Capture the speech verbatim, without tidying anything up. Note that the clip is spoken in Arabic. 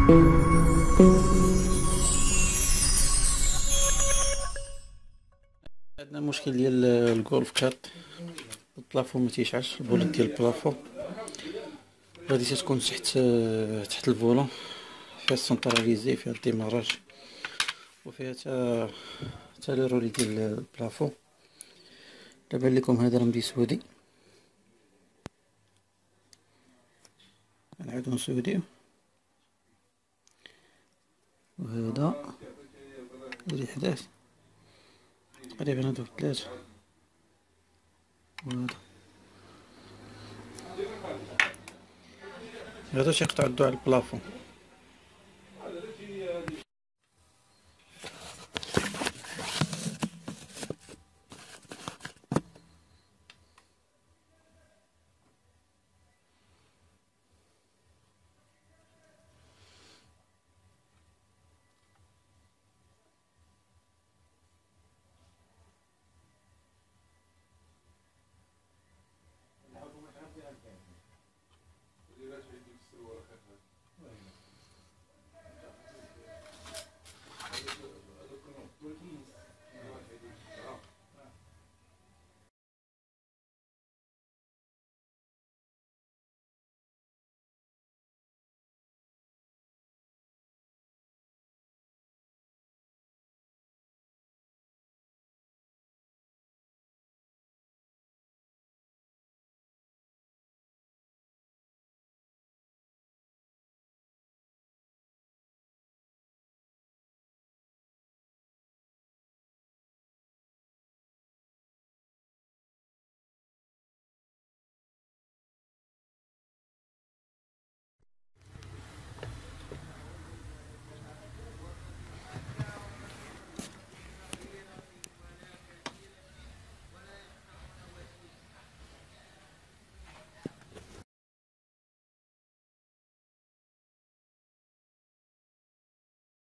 عندنا مشكل ديال الغولف كات، البلافون ما تيشعلش، البوليت ديال البلافون غادي تكون تحت تحت الفولون، فيها السونتراليزي، فيها الديماراج، وفيها تا تا لي رولي ديال البلافون. دابا لكم هذا راه مسودي، نعاودو نسوديو، وهذا اللي حداه تقريبا هادو ثلاثة، وهذا هذا تيقطع الضوء على البلافون.